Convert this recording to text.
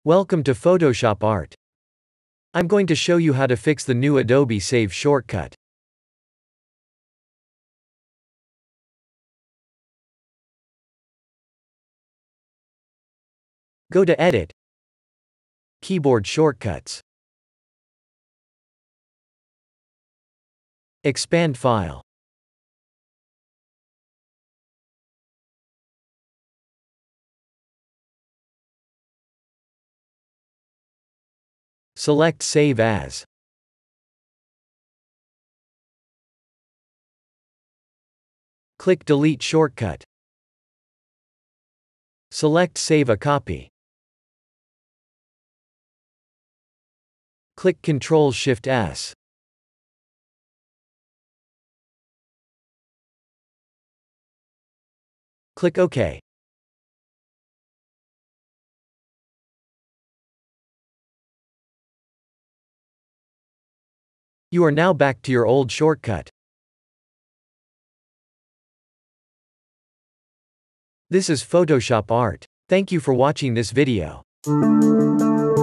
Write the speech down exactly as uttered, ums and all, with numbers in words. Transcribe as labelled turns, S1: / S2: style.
S1: Welcome to Photoshop Art. I'm going to show you how to fix the new Adobe Save shortcut. Go to Edit, Keyboard Shortcuts, Expand File. Select Save As. Click Delete Shortcut. Select Save a Copy. Click control shift S. Click OK. You are now back to your old shortcut. This is Photoshop Art. Thank you for watching this video.